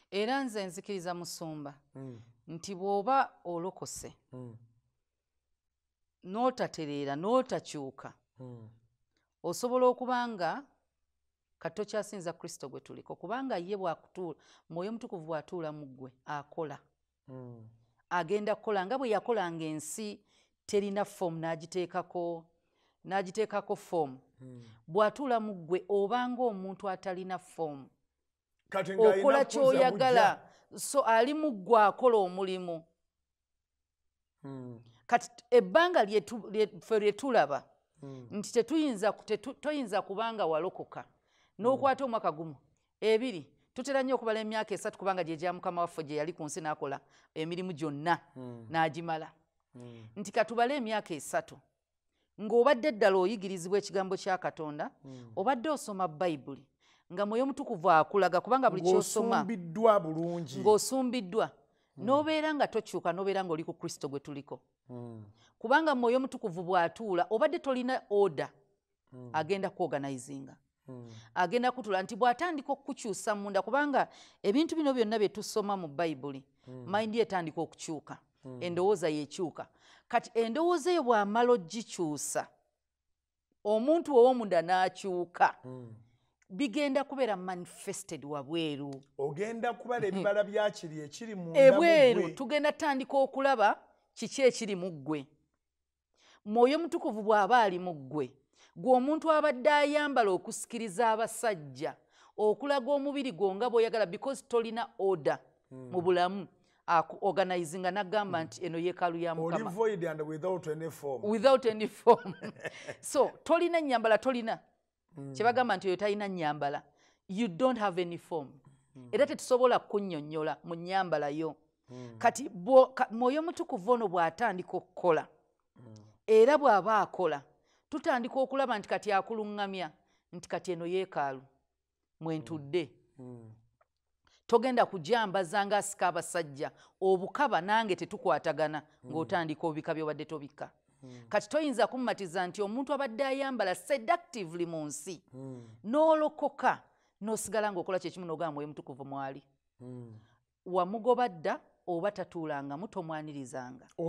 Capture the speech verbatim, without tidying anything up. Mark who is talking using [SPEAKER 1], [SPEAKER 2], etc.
[SPEAKER 1] Era nze nzikiriza Musumba mm. nti bw'oba olokose mm. n'otatereera n'otakyuka mm. osobola okubanga kati tokyasinza Kristo gwe tuliko kubanga ye bw'akutuula Mwoyo Mutukuvu bw'atuula mu ggwe akola mm. agenda kukola nga bwe yakolanga ensi terina foomu n'agiteekako n'agiteekako foomu mm. bw'atuula mu ggwe obanga omuntu atalina foomu okola kyoyagala so ali mu ggwe akola omulimu mm. kati ebbanga ffe lye tulaba mm. nti tetuyinza tetu, toyinza kubanga walokoka n'okwata mm. omwaka gumu ebiri tutera nnyo okubala emyaka esatu kubanga gye gya Mukama waffe gye yali ku nsi n'akola emirimu gyonna mm. n'agimala mm. nti katubale emyaka esatu ng'obadde ddala oyigirizibwa ekigambo kya Katonda mm. obadde osoma Bayibuli nga Mwoyo Mutukuvu akulaga kubanga buli kyosoma
[SPEAKER 2] ng'osumbiddwa bulungi
[SPEAKER 1] ng'osumbiddwa mm. n'obeera nga tokyuka n'obeera ng'oli ku Kristo gwe tuliko mm. kubanga Mwoyo Mutukuvu bw'atuula obadde tolina oda mm. agenda kuorganizinga mm. agenda kutula nti bw'atandika okukyusa munda kubanga ebintu bino byonna bye tusoma mu Bayibuli mm. mayindi etandika okukyuka mm. endowooza yekyuka kati endowooza eyo bw'amala ogikyusa omuntu ow'omunda n'akyuka mm. bigenda kubeera manifested wabweru
[SPEAKER 2] ogenda kubala ebibala byakiri ekiri munda
[SPEAKER 1] ebweru tugenda tandika okulaba kiki ekiri mu ggwe Mwoyo Mutukuvu bw'aba ali mu ggwe gwe omuntu abadde ayambala okusikiriza abasajja okulaga omubiri gwo nga bw'oyagala because tolina order mm. mu bulamu organizinga n'agamba nti eno yeekaalu ya Mukama
[SPEAKER 2] void and without any form
[SPEAKER 1] without any form so tolina nnyambala tolina mm. kyebagamba nti oyo talina nnyambala you don't have any form mm. era tetusobola kunnyonnyola mu nnyambala yo mm. kati Mwoyo Mutukuvu ono bw'atandika okukola mm. era bw'aba akola tutandika okulaba nti kati akuluŋŋamya nti kati eno yeekaalu mwentudde mm. togenda kujambaza ng'asika abasajja obukaba nange tetukwatagana mm. ng'otandika obika by'obadde tobika mm. kati toyinza kummatiza nti omuntu abadde ayambala seductively mu nsi mm. n'olokoka n'osigala ng'okola kyekimu n'ogamba Mwoyo Mutukuvu mwali mm. wamugoba dda oba tatuulangamu tomwanirizanga